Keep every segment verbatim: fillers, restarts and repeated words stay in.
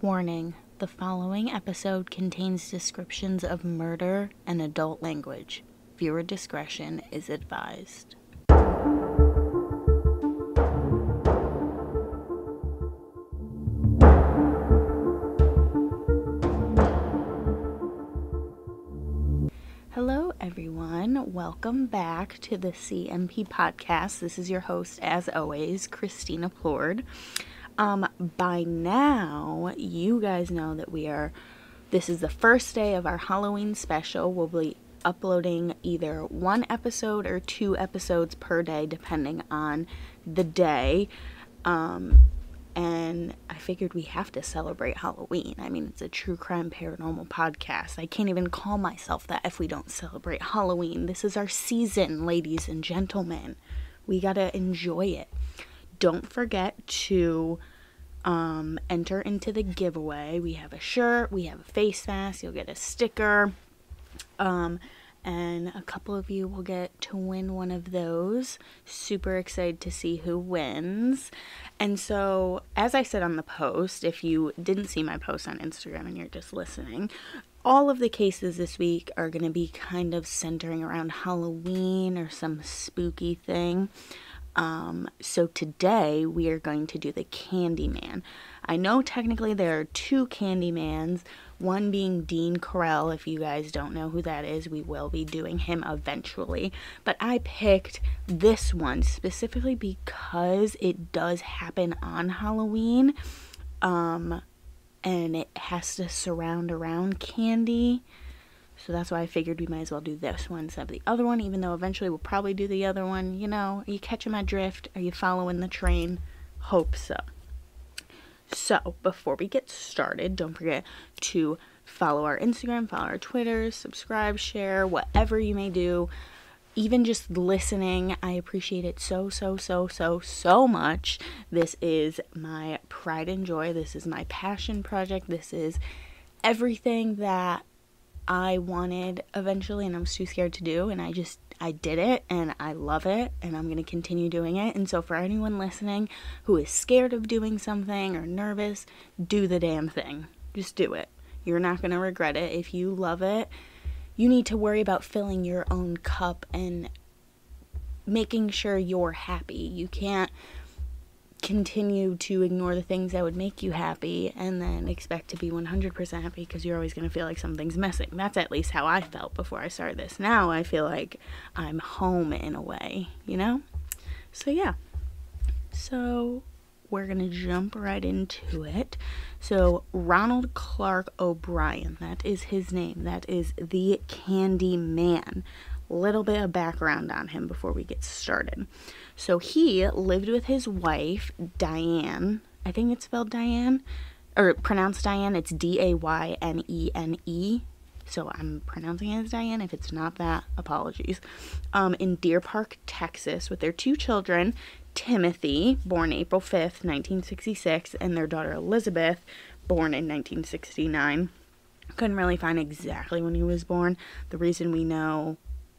Warning, the following episode contains descriptions of murder and adult language. Viewer discretion is advised. Hello everyone, welcome back to the C M P podcast. This is your host, as always, ChristinaPlourd. Um, by now, you guys know that we are, this is the first day of our Halloween special. We'll be uploading either one episode or two episodes per day, depending on the day. Um, and I figured we have to celebrate Halloween. I mean, it's a true crime paranormal podcast. I can't even call myself that if we don't celebrate Halloween. This is our season, ladies and gentlemen. We gotta enjoy it. Don't forget to um, enter into the giveaway. We have a shirt, we have a face mask, you'll get a sticker, um, and a couple of you will get to win one of those. Super excited to see who wins. And so, as I said on the post, if you didn't see my post on Instagram and you're just listening, all of the cases this week are going to be kind of centering around Halloween or some spooky thing. Um, so today we are going to do the Candyman. I know technically there are two Candymans, one being Dean Carell. If you guys don't know who that is, we will be doing him eventually. But I picked this one specifically because it does happen on Halloween, um, and it has to surround around candy. So that's why I figured we might as well do this one instead of the other one, even though eventually we'll probably do the other one. You know, are you catching my drift? Are you following the train? Hope so. So, before we get started, don't forget to follow our Instagram, follow our Twitter, subscribe, share, whatever you may do. Even just listening, I appreciate it so, so, so, so, so much. This is my pride and joy. This is my passion project. This is everything that I wanted eventually, and I was too scared to do, and I just, I did it, and I love it, and I'm going to continue doing it. And so for anyone listening who is scared of doing something or nervous, do the damn thing. Just do it. You're not going to regret it. If you love it, you need to worry about filling your own cup and making sure you're happy. You can't continue to ignore the things that would make you happy and then expect to be one hundred percent happy, because you're always going to feel like something's missing. That's at least how I felt before I started this. Now I feel like I'm home in a way, you know? So yeah. So we're going to jump right into it. So Ronald Clark O'Brien, that is his name. That is the Candyman. Little bit of background on him before we get started. So he lived with his wife, Diane. I think it's spelled Diane, or pronounced Diane. It's D A Y N E N E. So I'm pronouncing it as Diane. If it's not that, apologies. Um, in Deer Park, Texas, with their two children, Timothy, born April fifth, nineteen sixty-six, and their daughter Elizabeth, born in nineteen sixty-nine. Couldn't really find exactly when he was born. The reason we know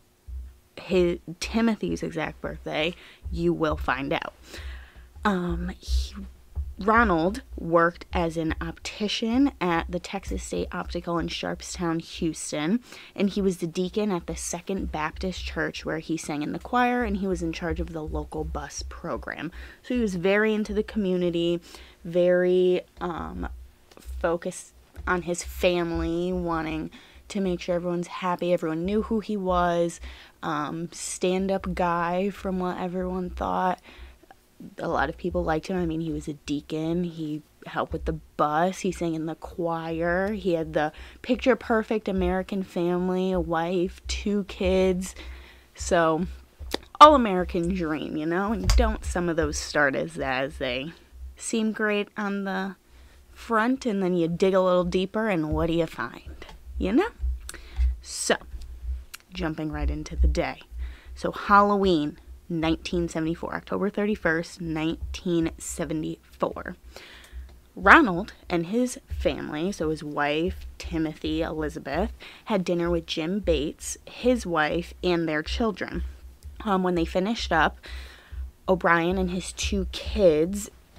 his Timothy's exact birthday, you will find out. Um, he, Ronald worked as an optician at the Texas State Optical in Sharpstown, Houston, and he was the deacon at the Second Baptist Church, where he sang in the choir, and he was in charge of the local bus program. So he was very into the community, very um, focused on his family, wanting to make sure everyone's happy, everyone knew who he was, um, stand-up guy from what everyone thought. A lot of people liked him. I mean, he was a deacon, he helped with the bus, he sang in the choir, he had the picture-perfect American family, a wife, two kids, so all-American dream, you know, and don't some of those start as that, as they seem great on the front, and then you dig a little deeper, and what do you find? You know? So, jumping right into the day. So, Halloween, nineteen seventy-four, October thirty-first, nineteen seventy-four. Ronald and his family, so his wife, Timothy, Elizabeth, had dinner with Jim Bates, his wife, and their children. Um, when they finished up, O'Brien and his two kids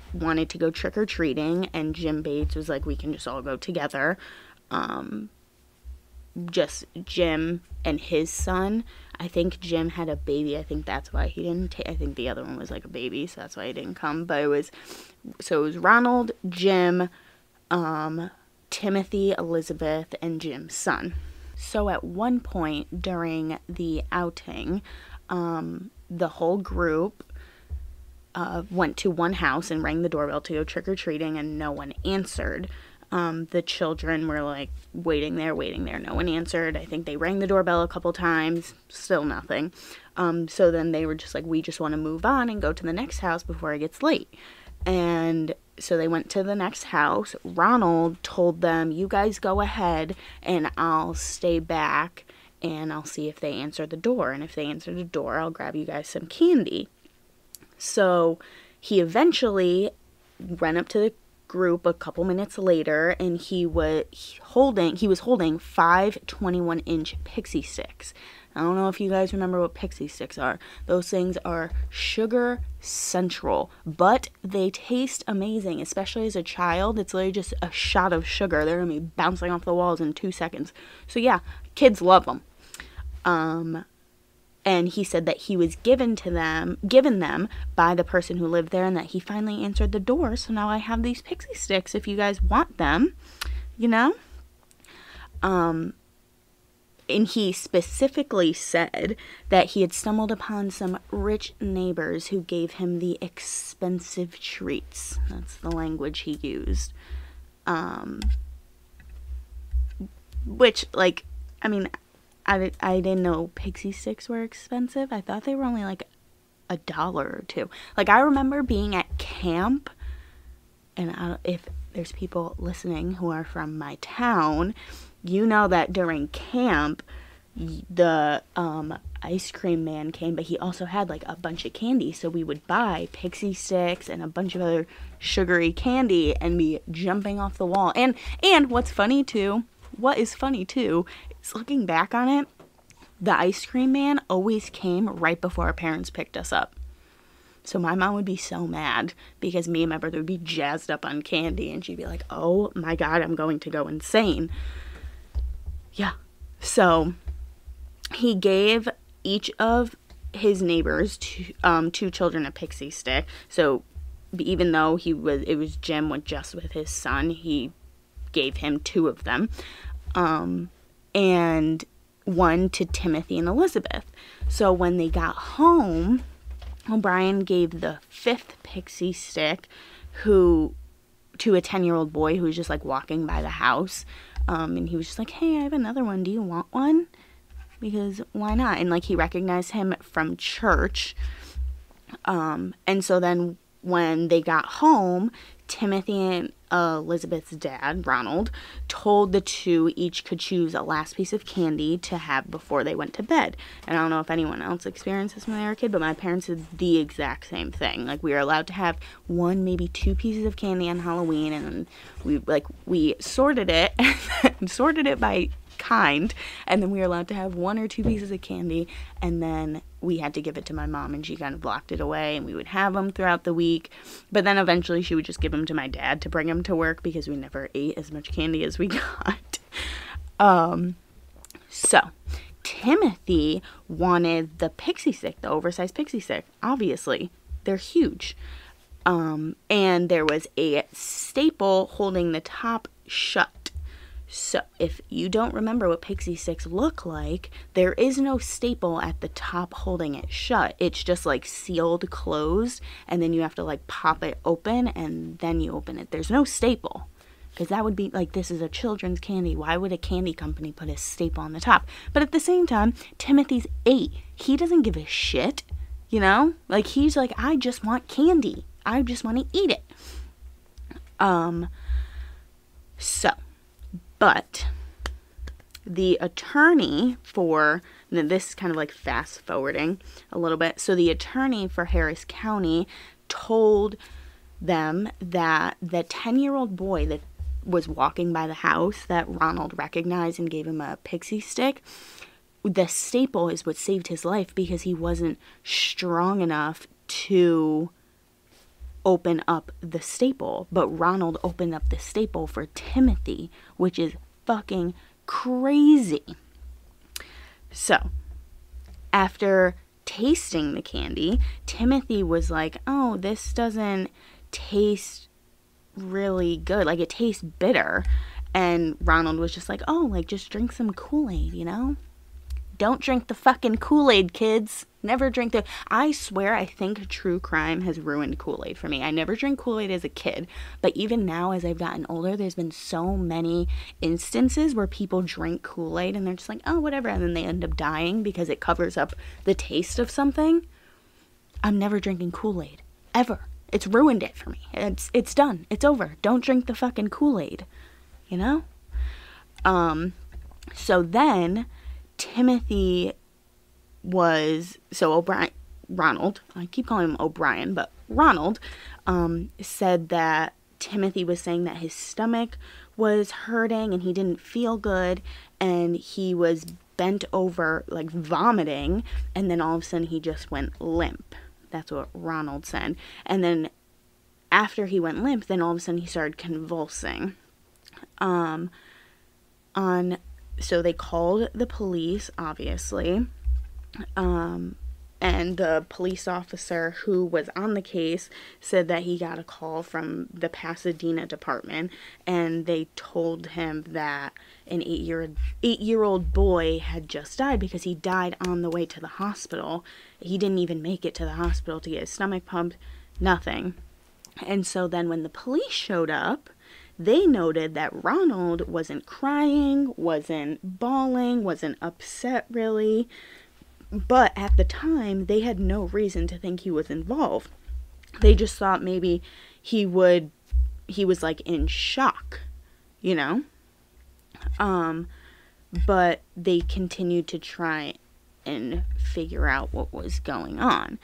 wanted to go trick-or-treating, and Jim Bates was like, we can just all go together. Um, just Jim and his son. I think Jim had a baby. I think that's why he didn't take, I think the other one was like a baby, so that's why he didn't come. But it was, so it was Ronald, Jim, um, Timothy, Elizabeth, and Jim's son. So at one point during the outing, um, the whole group uh, went to one house and rang the doorbell to go trick-or-treating, and no one answered. Um, the children were like waiting there, waiting there. No one answered. I think they rang the doorbell a couple times. Still nothing. Um, so then they were just like, we just want to move on and go to the next house before it gets late. And so they went to the next house. Ronald told them, you guys go ahead and I'll stay back and I'll see if they answer the door. And if they answer the door, I'll grab you guys some candy. So he eventually went up to the group a couple minutes later, and he was holding he was holding five twenty-one inch pixie sticks. I don't know if you guys remember what pixie sticks are. Those things are sugar central, but they taste amazing, especially as a child. It's literally just a shot of sugar. They're gonna be bouncing off the walls in two seconds. So yeah, kids love them. Um, and he said that he was given to them, given them by the person who lived there, and that he finally answered the door. So now I have these pixie sticks if you guys want them, you know? Um, and he specifically said that he had stumbled upon some rich neighbors who gave him the expensive treats. That's the language he used. Um, which, like, I mean, I, I didn't know pixie sticks were expensive. I thought they were only like a dollar or two. Like, I remember being at camp, and I, if there's people listening who are from my town, you know that during camp, the um, ice cream man came, but he also had like a bunch of candy. So we would buy pixie sticks and a bunch of other sugary candy and be jumping off the wall. And, and what's funny too, what is funny too, looking back on it, the ice cream man always came right before our parents picked us up. So my mom would be so mad because me and my brother would be jazzed up on candy, and she'd be like, oh my God, I'm going to go insane. Yeah. So he gave each of his neighbors two, um, two children a pixie stick. So even though he was, it was Jim with just with his son, he gave him two of them. Um, and one to Timothy and Elizabeth. So when they got home, O'Brien gave the fifth pixie stick who to a ten-year-old boy who was just like walking by the house. Um, and he was just like, hey, I have another one. Do you want one? Because why not? And like he recognized him from church. Um, and so then when they got home, Timothy and uh, Elizabeth's dad, Ronald, told the two each could choose a last piece of candy to have before they went to bed. And I don't know if anyone else experienced this when they were a kid, but my parents did the exact same thing. Like, we were allowed to have one, maybe two pieces of candy on Halloween, and we like we sorted it, sorted it by kind, and then we were allowed to have one or two pieces of candy, and then we had to give it to my mom, and she kind of locked it away, and we would have them throughout the week. But then eventually she would just give them to my dad to bring them to work because we never ate as much candy as we got. Um, so Timothy wanted the pixie stick, the oversized pixie stick. Obviously, they're huge. Um, and there was a staple holding the top shut. So, if you don't remember what pixie sticks look like, there is no staple at the top holding it shut. It's just like sealed closed, and then you have to like pop it open, and then you open it. There's no staple, because that would be like, this is a children's candy. Why would a candy company put a staple on the top? But at the same time, Timothy's eight. He doesn't give a shit, you know? Like, he's like, I just want candy. I just want to eat it. Um, so... But the attorney for, and this is kind of like fast forwarding a little bit. So the attorney for Harris County told them that the ten-year-old boy that was walking by the house that Ronald recognized and gave him a pixie stick, the staple is what saved his life because he wasn't strong enough to open up the staple, but Ronald opened up the staple for Timothy, which is fucking crazy. So, after tasting the candy, Timothy was like, oh, this doesn't taste really good. Like, it tastes bitter. And Ronald was just like, oh, like, just drink some Kool-Aid, you know? Don't drink the fucking Kool-Aid, kids. Never drink the... I swear, I think true crime has ruined Kool-Aid for me. I never drank Kool-Aid as a kid, but even now, as I've gotten older, there's been so many instances where people drink Kool-Aid and they're just like, oh, whatever, and then they end up dying because it covers up the taste of something. I'm never drinking Kool-Aid. Ever. It's ruined it for me. It's it's done. It's over. Don't drink the fucking Kool-Aid. You know? Um, so then... Timothy was, so O'Brien, Ronald, I keep calling him O'Brien, but Ronald, um, said that Timothy was saying that his stomach was hurting and he didn't feel good, and he was bent over, like, vomiting, and then all of a sudden he just went limp. That's what Ronald said. And then after he went limp, then all of a sudden he started convulsing. Um, on... So they called the police, obviously, um, and the police officer who was on the case said that he got a call from the Pasadena department, and they told him that an eight-year, eight-year-old boy had just died because he died on the way to the hospital. He didn't even make it to the hospital to get his stomach pumped, nothing. And so then when the police showed up, they noted that Ronald wasn't crying, wasn't bawling, wasn't upset really, but at the time, they had no reason to think he was involved. They just thought maybe he would, he was like in shock, you know? Um, but they continued to try and figure out what was going on.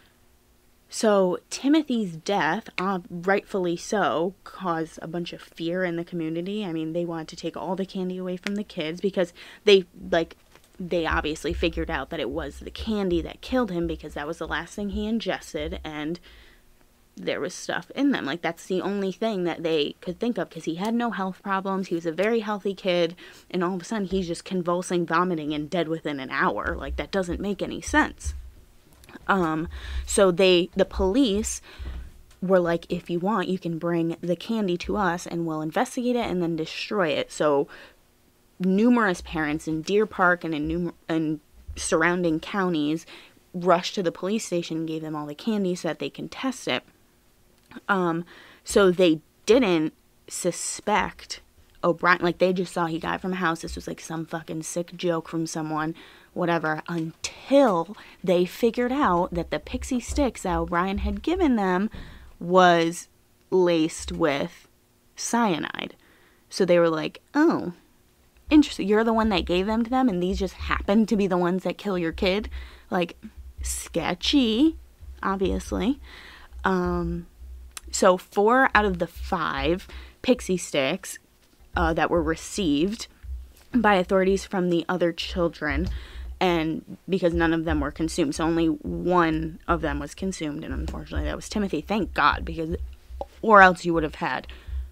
So Timothy's death, uh, rightfully so, caused a bunch of fear in the community. I mean, they wanted to take all the candy away from the kids because they, like, they obviously figured out that it was the candy that killed him because that was the last thing he ingested and there was stuff in them. Like, that's the only thing that they could think of because he had no health problems. He was a very healthy kid, and all of a sudden he's just convulsing, vomiting, and dead within an hour. Like, that doesn't make any sense. Um, so they, the police were like, if you want, you can bring the candy to us and we'll investigate it and then destroy it. So numerous parents in Deer Park and in, num- in surrounding counties rushed to the police station and gave them all the candy so that they can test it. Um, so they didn't suspect O'Brien, like they just saw he died from a house. This was like some fucking sick joke from someone, whatever, until they figured out that the pixie sticks that O'Brien had given them was laced with cyanide. So they were like, oh, interesting. You're the one that gave them to them, and these just happen to be the ones that kill your kid. Like, sketchy, obviously. Um, so four out of the five pixie sticks uh, that were received by authorities from the other children, and because none of them were consumed, so only one of them was consumed, and unfortunately that was Timothy. Thank God, because or else you would have had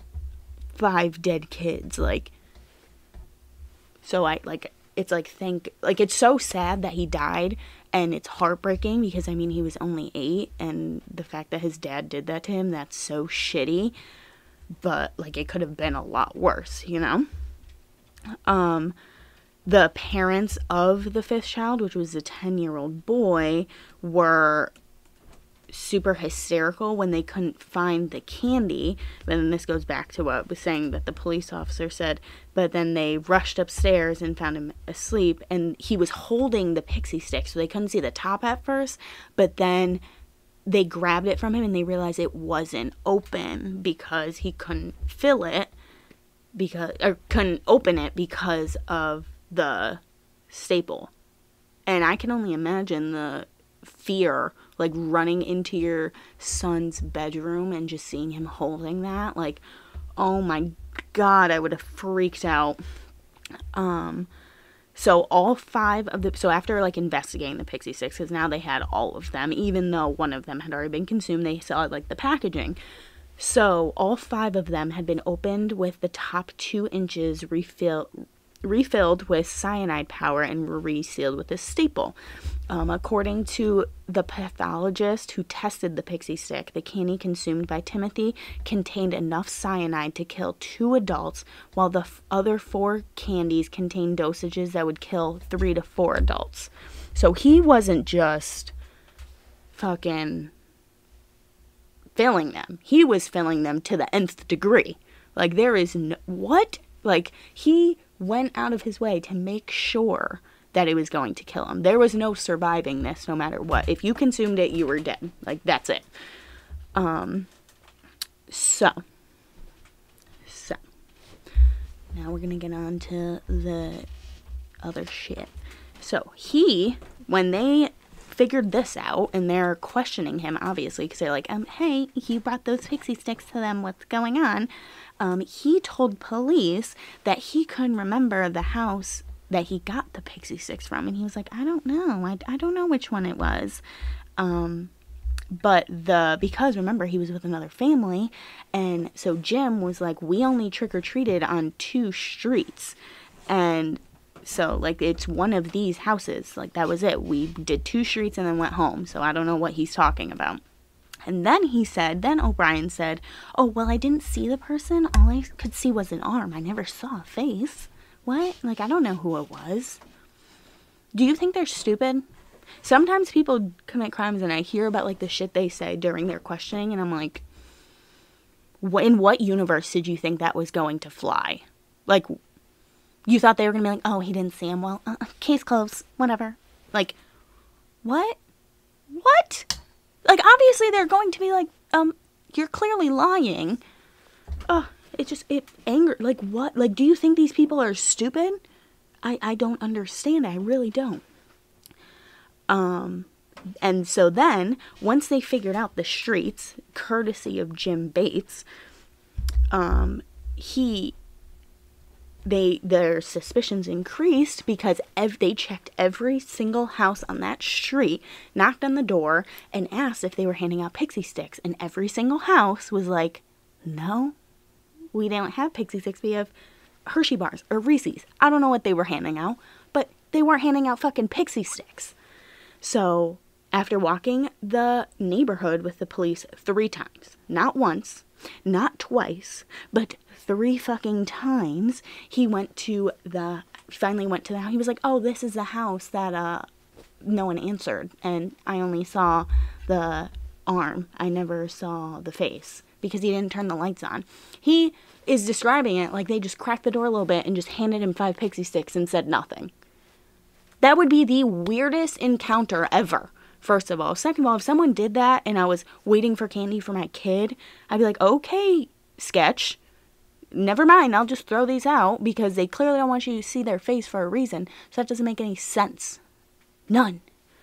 five dead kids. Like, so I like it's like thank like it's so sad that he died, and it's heartbreaking because I mean he was only eight, and the fact that his dad did that to him, that's so shitty. But like it could have been a lot worse, you know. Um, the parents of the fifth child, which was a ten-year-old boy, were super hysterical when they couldn't find the candy. But then this goes back to what I was saying that the police officer said. But then they rushed upstairs and found him asleep, and he was holding the pixie stick, so they couldn't see the top at first. But then they grabbed it from him, and they realized it wasn't open because he couldn't fill it. Because or couldn't open it because of the staple. And I can only imagine the fear, like running into your son's bedroom and just seeing him holding that. Like, oh my God, I would have freaked out. Um, So all five of the, so after like investigating the pixie sticks, because now they had all of them, even though one of them had already been consumed, they saw like the packaging. So all five of them had been opened with the top two inches refill, refilled with cyanide powder and were resealed with a staple. Um, according to the pathologist who tested the pixie stick, the candy consumed by Timothy contained enough cyanide to kill two adults, while the f- other four candies contained dosages that would kill three to four adults. So he wasn't just fucking filling them. He was filling them to the nth degree. Like, there is no... What? Like, he went out of his way to make sure that it was going to kill him. There was no surviving this no matter what. If you consumed it, you were dead. Like, that's it. Um, so. So. Now we're going to get on to the other shit. So, he, when they figured this out, and they're questioning him, obviously, because they're like, um, hey, you brought those pixie sticks to them, what's going on? Um, he told police that he couldn't remember the house that he got the pixie sticks from, and he was like, I don't know, I, I don't know which one it was, um, but the, because remember, he was with another family, and so Jim was like, we only trick-or-treated on two streets, and so, like, it's one of these houses, like, that was it, we did two streets and then went home, so I don't know what he's talking about. And then he said, then O'Brien said, oh, well, I didn't see the person, all I could see was an arm, I never saw a face. What? Like, I don't know who it was. Do you think they're stupid? Sometimes people commit crimes and I hear about, like, the shit they say during their questioning, and I'm like, in what universe did you think that was going to fly? Like, you thought they were going to be like, oh, he didn't see him. Well, uh, case closed. Whatever. Like, what? What? Like, obviously they're going to be like, um, you're clearly lying. Ugh. It just, it anger, like, what? Like, do you think these people are stupid? I, I don't understand. I really don't. Um, and so then, once they figured out the streets, courtesy of Jim Bates, um, he, they, their suspicions increased because ev- they checked every single house on that street, knocked on the door, and asked if they were handing out pixie sticks. And every single house was like, no. We don't have pixie sticks, we have Hershey bars or Reese's. I don't know what they were handing out, but they weren't handing out fucking pixie sticks. So, after walking the neighborhood with the police three times, not once, not twice, but three fucking times, he went to the, finally went to the house. He was like, oh, this is the house that, uh, no one answered, and I only saw the arm. I never saw the face. Because he didn't turn the lights on. He is describing it like they just cracked the door a little bit and just handed him five pixie sticks and said nothing. That would be the weirdest encounter ever, first of all. Second of all, if someone did that and I was waiting for candy for my kid, I'd be like, okay, sketch. Never mind, I'll just throw these out because they clearly don't want you to see their face for a reason. So that doesn't make any sense. None.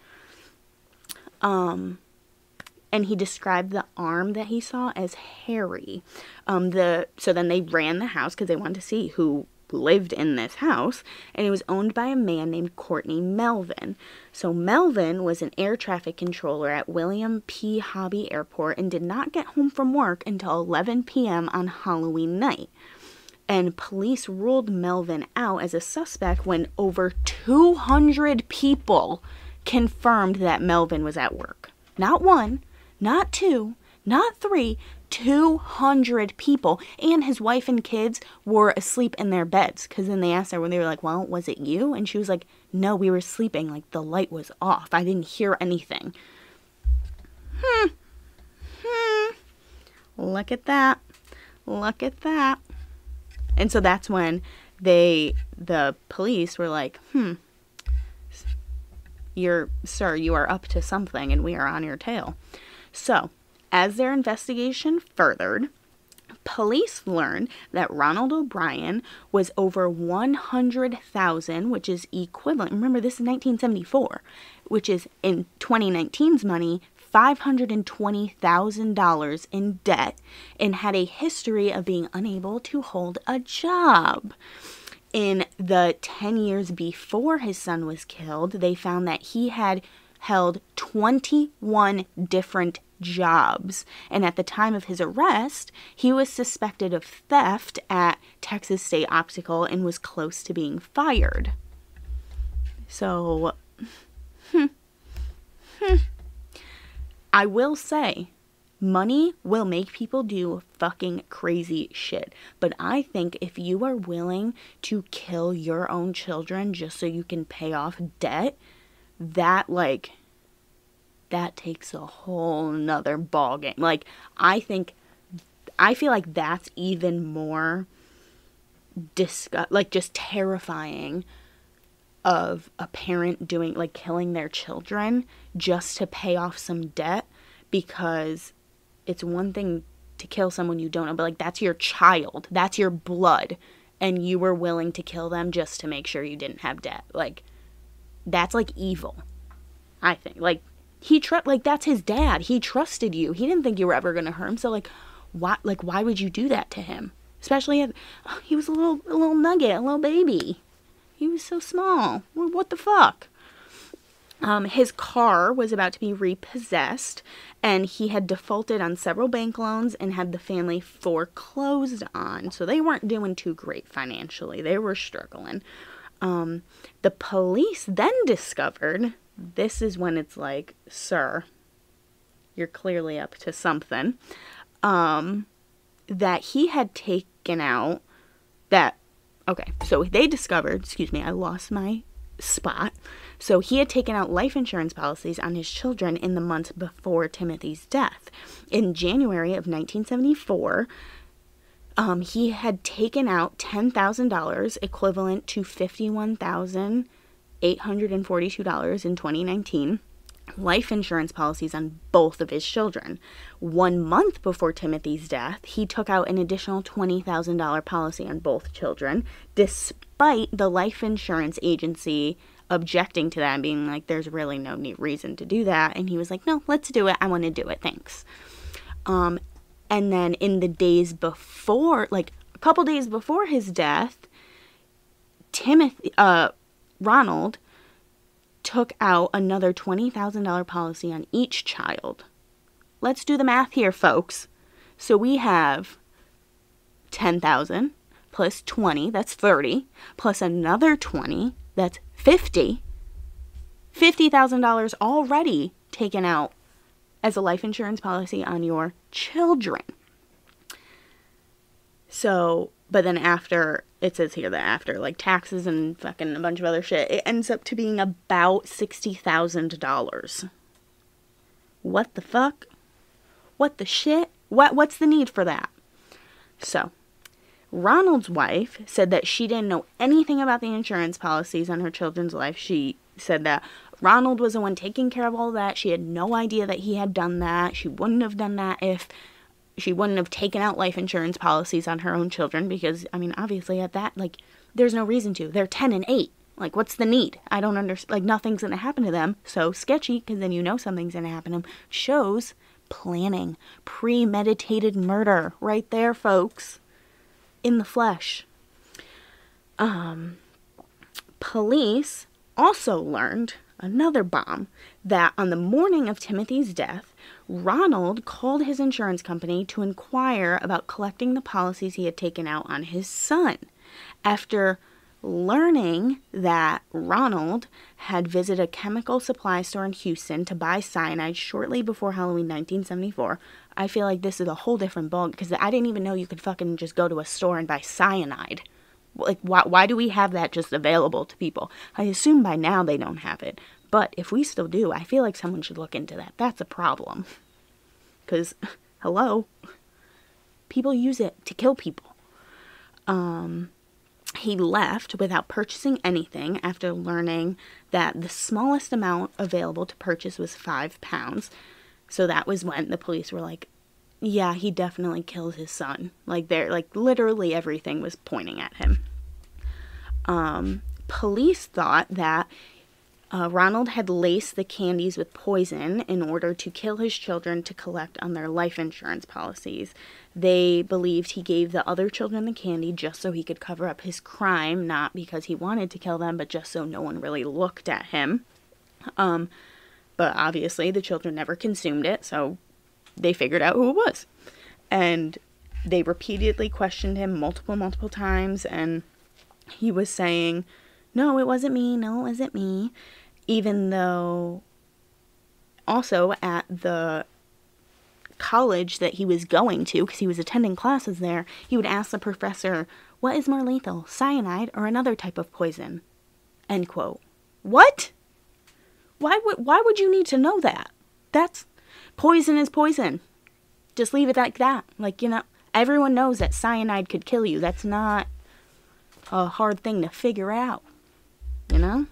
Um... And he described the arm that he saw as hairy. Um, the so then they ran the house because they wanted to see who lived in this house. And it was owned by a man named Courtney Melvin. So Melvin was an air traffic controller at William P. Hobby Airport and did not get home from work until eleven p.m. on Halloween night. And police ruled Melvin out as a suspect when over two hundred people confirmed that Melvin was at work. Not one. Not two, not three, two hundred people. And his wife and kids were asleep in their beds. Because then they asked her when they were like, well, was it you? And she was like, no, we were sleeping. Like, the light was off. I didn't hear anything. Hmm. Hmm. Look at that. Look at that. And so that's when they, the police were like, hmm. You're, sir, you are up to something and we are on your tail. So, as their investigation furthered, police learned that Ronald O'Brien was over one hundred thousand dollars, which is equivalent, remember this is nineteen seventy-four, which is in twenty nineteen's money, five hundred twenty thousand dollars in debt, and had a history of being unable to hold a job. In the ten years before his son was killed, they found that he had held twenty-one different jobs. And at the time of his arrest, he was suspected of theft at Texas State Optical and was close to being fired. So, hmm, hmm. I will say, money will make people do fucking crazy shit. But I think if you are willing to kill your own children just so you can pay off debt, that, like, that takes a whole nother ballgame. Like, I think, I feel like that's even more, disgust, like, just terrifying of a parent doing, like, killing their children just to pay off some debt, because it's one thing to kill someone you don't know, but, like, that's your child, that's your blood, and you were willing to kill them just to make sure you didn't have debt. Like, that's, like, evil, I think. Like, he tr- like, that's his dad. He trusted you. He didn't think you were ever going to hurt him. So, like, why, like, why would you do that to him? Especially if oh, he was a little, a little nugget, a little baby. He was so small. What the fuck? Um, his car was about to be repossessed, and he had defaulted on several bank loans and had the family foreclosed on. So they weren't doing too great financially. They were struggling. Um, the police then discovered, this is when it's like, sir, you're clearly up to something, um, that he had taken out that, okay, so they discovered, excuse me, I lost my spot. So he had taken out life insurance policies on his children in the months before Timothy's death. In January of nineteen seventy-four, um, he had taken out ten thousand dollars, equivalent to fifty-one thousand eight hundred forty-two dollars in twenty nineteen, life insurance policies on both of his children. One month before Timothy's death, he took out an additional twenty thousand dollars policy on both children, despite the life insurance agency objecting to that and being like, there's really no need reason to do that. And he was like, no, let's do it. I want to do it. Thanks. Um, and then in the days before, like a couple days before his death, Timothy, uh, Ronald took out another twenty thousand dollars policy on each child. Let's do the math here, folks. So we have ten thousand plus twenty, that's thirty, plus another twenty, that's fifty. fifty thousand dollars already taken out as a life insurance policy on your children. So, but then after, it says here that after, like, taxes and fucking a bunch of other shit, it ends up to being about sixty thousand dollars. What the fuck? What the shit? What, what's the need for that? So, Ronald's wife said that she didn't know anything about the insurance policies on her children's life. She said that Ronald was the one taking care of all that. She had no idea that he had done that. She wouldn't have done that if she wouldn't have taken out life insurance policies on her own children, because, I mean, obviously at that, like, there's no reason to. They're ten and eight. Like, what's the need? I don't understand. Like, nothing's going to happen to them. So sketchy, because then you know something's going to happen to them. Shows planning. Premeditated murder. Right there, folks. In the flesh. Um, police also learned another bomb, that on the morning of Timothy's death, Ronald called his insurance company to inquire about collecting the policies he had taken out on his son. After learning that Ronald had visited a chemical supply store in Houston to buy cyanide shortly before Halloween nineteen seventy-four, I feel like this is a whole different ball, because I didn't even know you could fucking just go to a store and buy cyanide. Like, why, why do we have that just available to people? I assume by now they don't have it. But if we still do, I feel like someone should look into that. That's a problem. Because, hello, people use it to kill people. Um, he left without purchasing anything after learning that the smallest amount available to purchase was five pounds. So that was when the police were like, yeah, he definitely killed his son. Like, they're, like, literally everything was pointing at him. Um, police thought that Uh, Ronald had laced the candies with poison in order to kill his children to collect on their life insurance policies. They believed he gave the other children the candy just so he could cover up his crime, not because he wanted to kill them, but just so no one really looked at him. Um, but obviously the children never consumed it, so they figured out who it was. And they repeatedly questioned him multiple, multiple times, and he was saying, no, it wasn't me, no, it wasn't me. Even though also at the college that he was going to, because he was attending classes there, he would ask the professor, what is more lethal, cyanide or another type of poison? End quote. What? Why would, why would you need to know that? That's, poison is poison. Just leave it like that. Like, you know, everyone knows that cyanide could kill you. That's not a hard thing to figure out, you know?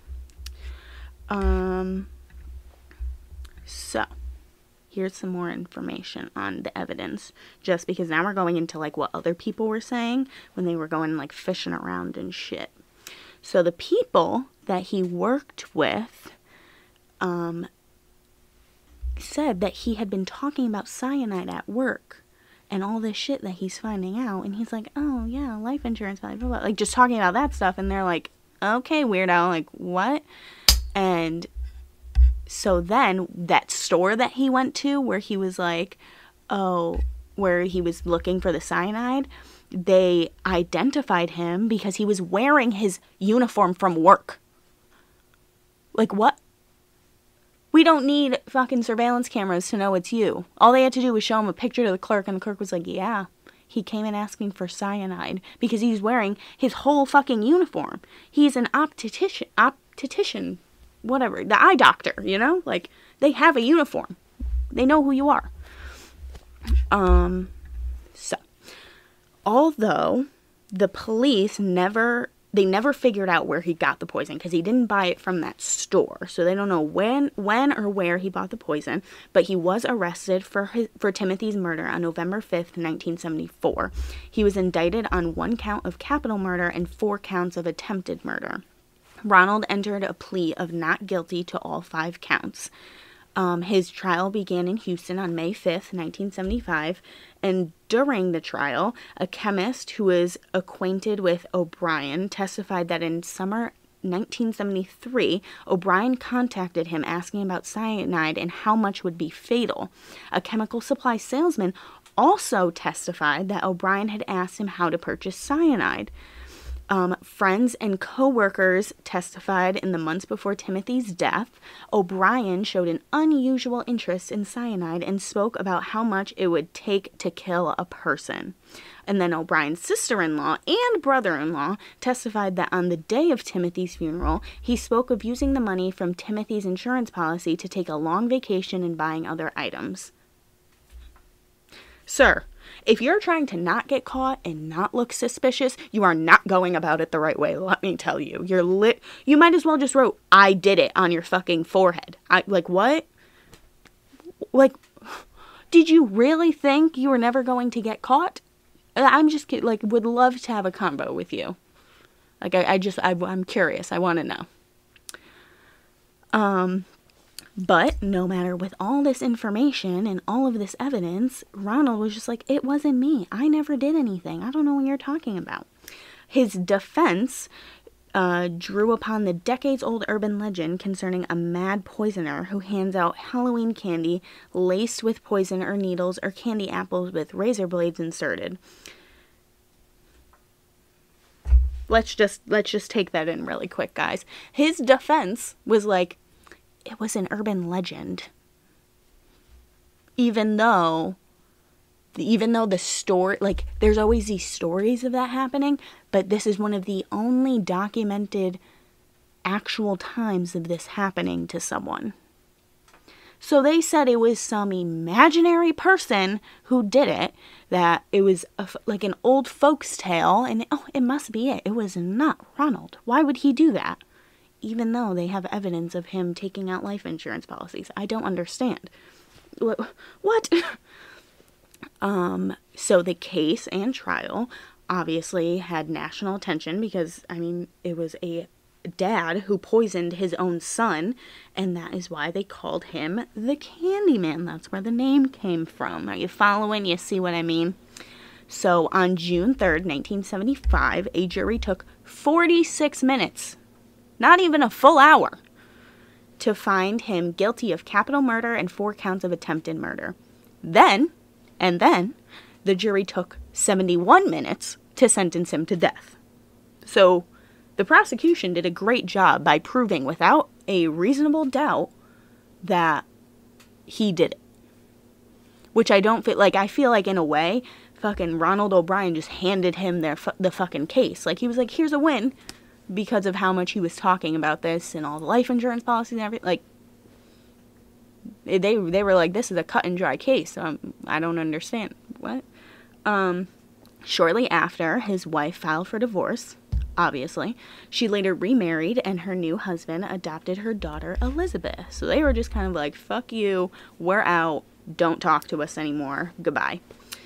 Um, so, here's some more information on the evidence, just because now we're going into, like, what other people were saying when they were going, like, fishing around and shit. So, the people that he worked with, um, said that he had been talking about cyanide at work and all this shit that he's finding out, and he's like, oh, yeah, life insurance, blah, blah, blah. Like, just talking about that stuff, and they're like, okay, weirdo, like, what? And so then that store that he went to where he was like, oh, where he was looking for the cyanide, they identified him because he was wearing his uniform from work. Like, what? We don't need fucking surveillance cameras to know it's you. All they had to do was show him a picture to the clerk, and the clerk was like, yeah, he came in asking for cyanide because he's wearing his whole fucking uniform. He's an optician, optician, whatever, the eye doctor, you know? Like, they have a uniform. They know who you are. Um, so, although the police never, they never figured out where he got the poison because he didn't buy it from that store. So they don't know when, when or where he bought the poison, but he was arrested for his, for Timothy's murder on November fifth, nineteen seventy-four. He was indicted on one count of capital murder and four counts of attempted murder. Ronald entered a plea of not guilty to all five counts. Um, his trial began in Houston on May fifth, nineteen seventy-five, and during the trial, a chemist who was acquainted with O'Brien testified that in summer nineteen seventy-three, O'Brien contacted him asking about cyanide and how much would be fatal. A chemical supply salesman also testified that O'Brien had asked him how to purchase cyanide. Um, friends and co-workers testified in the months before Timothy's death. O'Brien showed an unusual interest in cyanide and spoke about how much it would take to kill a person. And then O'Brien's sister-in-law and brother-in-law testified that on the day of Timothy's funeral, he spoke of using the money from Timothy's insurance policy to take a long vacation and buying other items. Sir, if you're trying to not get caught and not look suspicious, you are not going about it the right way, let me tell you. You're lit. You might as well just wrote, I did it on your fucking forehead. I, like, what? Like, did you really think you were never going to get caught? I'm just, like, would love to have a convo with you. Like, I, I just, I, I'm curious. I want to know. Um... But no matter with all this information and all of this evidence, Ronald was just like, it wasn't me. I never did anything. I don't know what you're talking about. His defense uh, drew upon the decades-old urban legend concerning a mad poisoner who hands out Halloween candy laced with poison or needles or candy apples with razor blades inserted. Let's just, let's just take that in really quick, guys. His defense was like, it was an urban legend. Even though, even though the story, like, there's always these stories of that happening, but this is one of the only documented actual times of this happening to someone. So they said it was some imaginary person who did it, that it was a, like an old folks' tale, and oh, it must be it. It was not Ronald. Why would he do that? Even though they have evidence of him taking out life insurance policies. I don't understand. What? um, so the case and trial obviously had national attention because, I mean, it was a dad who poisoned his own son, and that is why they called him the Candyman. That's where the name came from. Are you following? You see what I mean? So on June third, nineteen seventy-five, a jury took forty-six minutes, not even a full hour, to find him guilty of capital murder and four counts of attempted murder. Then, and then, the jury took seventy-one minutes to sentence him to death. So the prosecution did a great job by proving without a reasonable doubt that he did it. Which I don't feel like, I feel like in a way, fucking Ronald O'Brien just handed him their fu- the fucking case. Like, he was like, here's a win, because of how much he was talking about this and all the life insurance policies and everything. Like, they they were like, this is a cut and dry case. Um, I don't understand. What? Um, shortly after, his wife filed for divorce. Obviously. She later remarried, and her new husband adopted her daughter, Elizabeth. So they were just kind of like, fuck you, we're out, don't talk to us anymore, goodbye.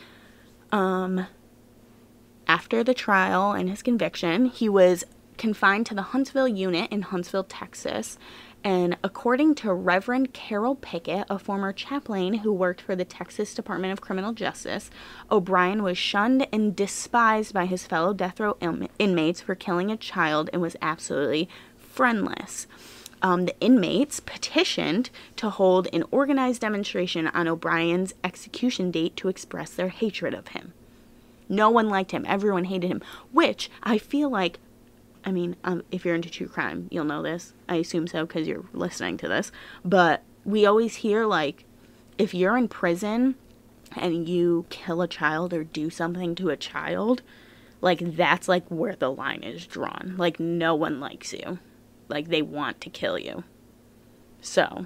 Um, after the trial and his conviction, he was confined to the Huntsville unit in Huntsville, Texas. And according to Reverend Carol Pickett, a former chaplain who worked for the Texas Department of Criminal Justice, O'Brien was shunned and despised by his fellow death row in- inmates for killing a child and was absolutely friendless. Um, the inmates petitioned to hold an organized demonstration on O'Brien's execution date to express their hatred of him. No one liked him. Everyone hated him, which I feel like, I mean, um, if you're into true crime, you'll know this. I assume so because you're listening to this. But we always hear, like, if you're in prison and you kill a child or do something to a child, like, that's, like, where the line is drawn. Like, no one likes you. Like, they want to kill you. So,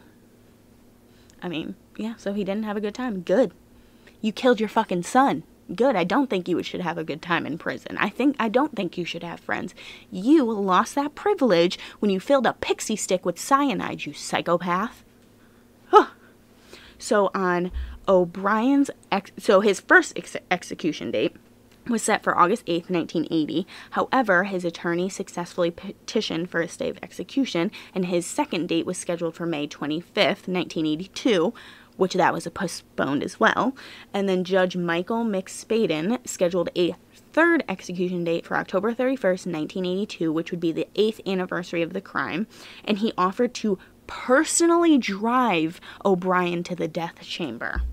I mean, yeah, so he didn't have a good time. Good. You killed your fucking son. Good. I don't think you should have a good time in prison. I think I don't think you should have friends. You lost that privilege when you filled a pixie stick with cyanide, you psychopath. Huh. So on O'Brien's ex- so his first ex- execution date was set for August eighth, nineteen eighty. However, his attorney successfully petitioned for a stay of execution, and his second date was scheduled for May twenty-fifth, nineteen eighty-two, which that was postponed as well. And then Judge Michael McSpadden scheduled a third execution date for October thirty-first, nineteen eighty-two, which would be the eighth anniversary of the crime, and he offered to personally drive O'Brien to the death chamber.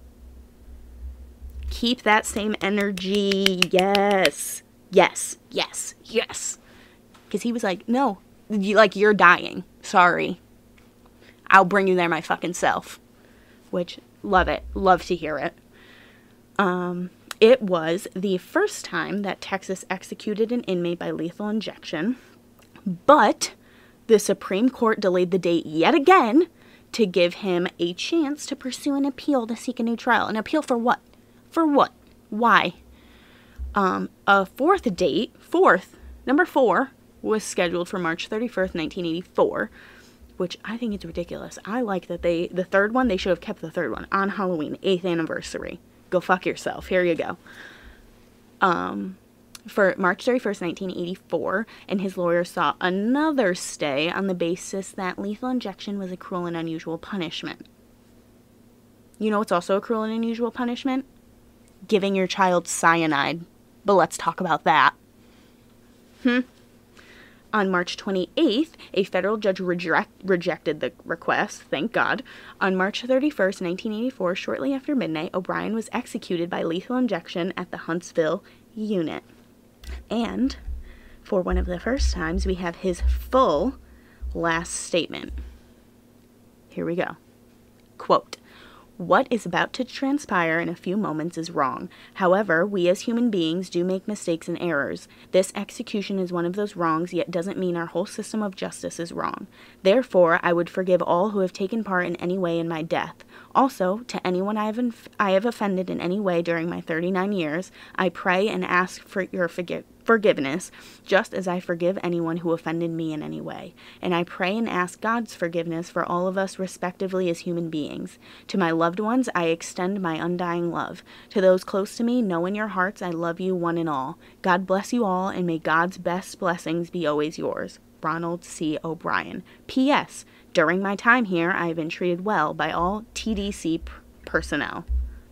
Keep that same energy. Yes. Yes. Yes. Yes. Because he was like, no, you, like, you're dying. Sorry. I'll bring you there my fucking self. Which, love it. Love to hear it. Um, it was the first time that Texas executed an inmate by lethal injection. But the Supreme Court delayed the date yet again to give him a chance to pursue an appeal to seek a new trial. An appeal for what? For what? Why? Um, a fourth date, fourth, number four, was scheduled for March thirty-first, nineteen eighty-four, which I think is ridiculous. I like that they, the third one, they should have kept the third one on Halloween, eighth anniversary. Go fuck yourself. Here you go. Um, for March thirty-first, nineteen eighty-four, and his lawyer sought another stay on the basis that lethal injection was a cruel and unusual punishment. You know what's also a cruel and unusual punishment? Giving your child cyanide. But let's talk about that. Hmm. On March twenty-eighth, a federal judge reject, rejected the request, thank God. On March thirty-first, nineteen eighty-four, shortly after midnight, O'Brien was executed by lethal injection at the Huntsville unit. And, for one of the first times, we have his full last statement. Here we go. Quote, "What is about to transpire in a few moments is wrong. However, we as human beings do make mistakes and errors. This execution is one of those wrongs, yet doesn't mean our whole system of justice is wrong. Therefore, I would forgive all who have taken part in any way in my death. Also, to anyone I have, inf- I have offended in any way during my thirty-nine years, I pray and ask for your forgive- forgiveness, just as I forgive anyone who offended me in any way. And I pray and ask God's forgiveness for all of us respectively as human beings. To my loved ones, I extend my undying love. To those close to me, know in your hearts I love you one and all. God bless you all, and may God's best blessings be always yours. Ronald C. O'Brien. P S. During my time here, I have been treated well by all T D C p- personnel.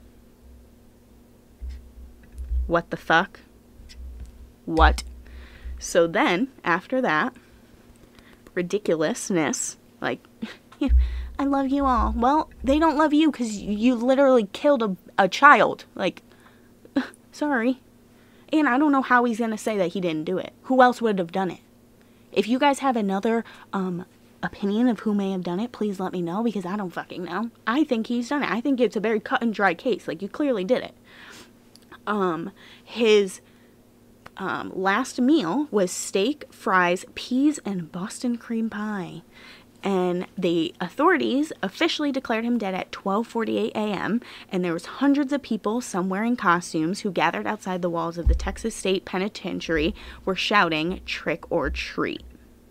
What the fuck? What? So then, after that, ridiculousness, like, I love you all. Well, they don't love you because you literally killed a, a child. Like, sorry. And I don't know how he's going to say that he didn't do it. Who else would have done it? If you guys have another um, opinion of who may have done it, please let me know, because I don't fucking know. I think he's done it. I think it's a very cut and dry case. Like, you clearly did it. Um, his um, last meal was steak, fries, peas, and Boston cream pie. And the authorities officially declared him dead at twelve forty-eight a.m. And there was hundreds of people, some wearing costumes, who gathered outside the walls of the Texas State Penitentiary, were shouting, "Trick or treat."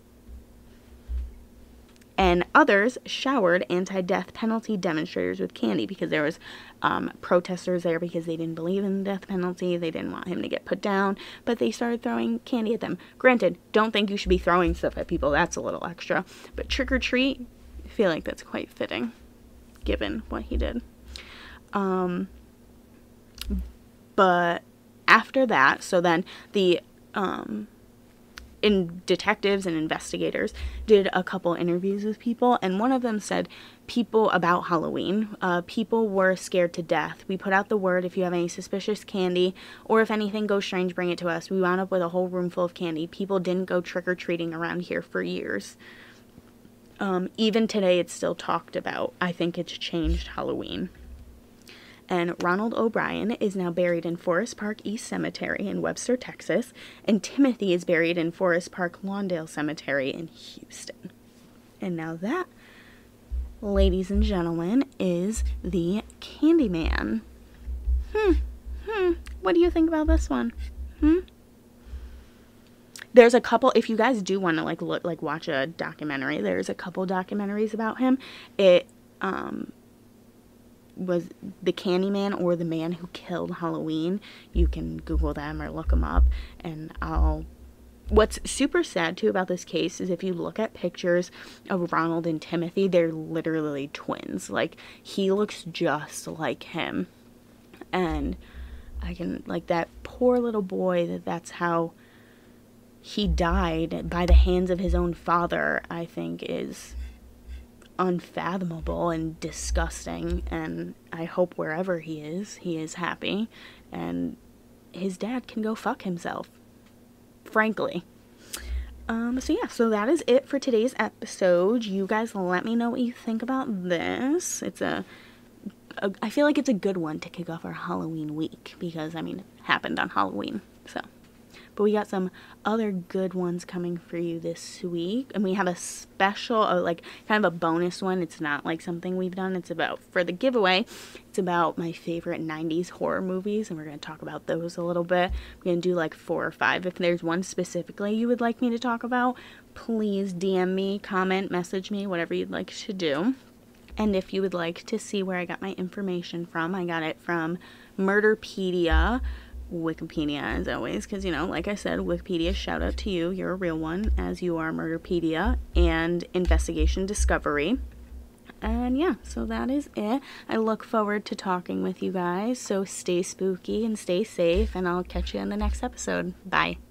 And others showered anti-death penalty demonstrators with candy, because there was um, protesters there because they didn't believe in the death penalty. They didn't want him to get put down, but they started throwing candy at them. Granted, don't think you should be throwing stuff at people. That's a little extra. But trick or treat, I feel like that's quite fitting, given what he did. Um, but after that, so then the... Um, in detectives and investigators did a couple interviews with people, and one of them said people about Halloween, uh, people were scared to death. We put out the word, if you have any suspicious candy or if anything goes strange, bring it to us. We wound up with a whole room full of candy. People didn't go trick-or-treating around here for years. Um, even today it's still talked about. I think it's changed Halloween. And Ronald O'Brien is now buried in Forest Park East Cemetery in Webster, Texas. And Timothy is buried in Forest Park Lawndale Cemetery in Houston. And now that, ladies and gentlemen, is the Candyman. Hmm. Hmm. What do you think about this one? Hmm. There's a couple, if you guys do want to like look, like watch a documentary, there's a couple documentaries about him. It, um... was the Candyman or the Man Who Killed Halloween. You can Google them or look them up, and I'll... What's super sad too about this case is if you look at pictures of Ronald and Timothy, they're literally twins. Like, he looks just like him, and I can, like, that poor little boy, that that's how he died, by the hands of his own father, I think is unfathomable and disgusting. And I hope wherever he is, he is happy, and his dad can go fuck himself, frankly. Um, so yeah, so that is it for today's episode. You guys let me know what you think about this. It's a, a I feel like it's a good one to kick off our Halloween week, because, I mean, it happened on Halloween, so. But we got some other good ones coming for you this week. And we have a special, uh, like, kind of a bonus one. It's not like something we've done. It's about, for the giveaway, it's about my favorite nineties horror movies. And we're going to talk about those a little bit. We're going to do like four or five. If there's one specifically you would like me to talk about, please D M me, comment, message me, whatever you'd like to do. And if you would like to see where I got my information from, I got it from Murderpedia. Wikipedia, as always, because, you know, like I said, Wikipedia, shout out to you, you're a real one, as you are Murderpedia, and Investigation Discovery. And yeah, so that is it. I look forward to talking with you guys, so stay spooky and stay safe, and I'll catch you in the next episode. Bye.